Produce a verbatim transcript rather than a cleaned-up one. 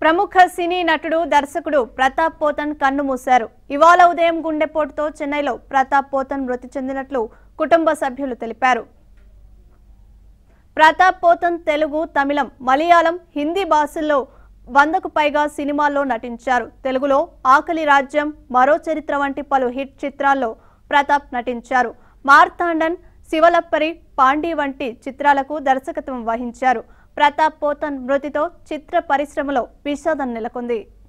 ప్రముఖ సినీ నటుడు దర్శకుడు ప్రతాప్ పోతన్ కన్ను మూశారు. ఇవాళ ఉదయం గుండెపోటుతో చెన్నైలో ప్రతాప్ పోతన్ మృతి చెందినట్లు కుటుంబ సభ్యులు తెలిపారు. ప్రతాప్ పోతన్ తెలుగు, తమిళం, మలయాళం, హిందీ భాషల్లో వందకు పైగా సినిమాల్లో నటించారు. తెలుగులో ఆకలి రాజ్యం, మరో చరిత్ర వంటి పలు హిట్ చిత్రాల్లో ప్రతాప్ నటించారు. మార్తాండన్, శివలప్పరి, పాండి వంటి చిత్రాలకు దర్శకత్వం వహించారు. ప్రతాప్ పోతన్ మృతితో చిత్ర పరిశ్రమలో విషాదం నెలకొంది.